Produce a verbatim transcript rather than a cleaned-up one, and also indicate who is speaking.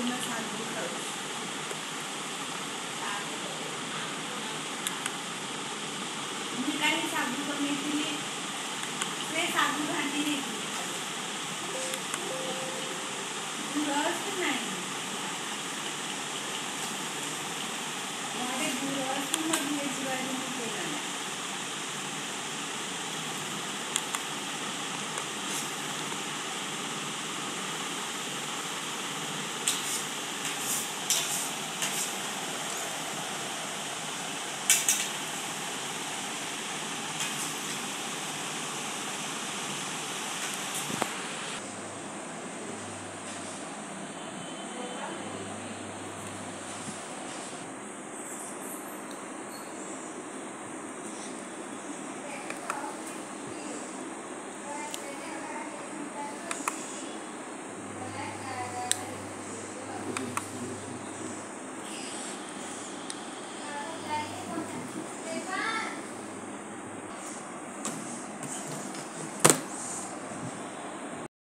Speaker 1: मैं ଶାଗୁ ଖାଉଛି। ମୁଁ କାଲି ଶାଗୁ ବନେଇଥିଲି ସେ ଶାଗୁ ଘାଣ୍ଟି ଦେଇଥିଲି ଗୁରସ ନାହିଁ ଘରେ ଗୁରସ ମରିଯାଇଥିବାରୁ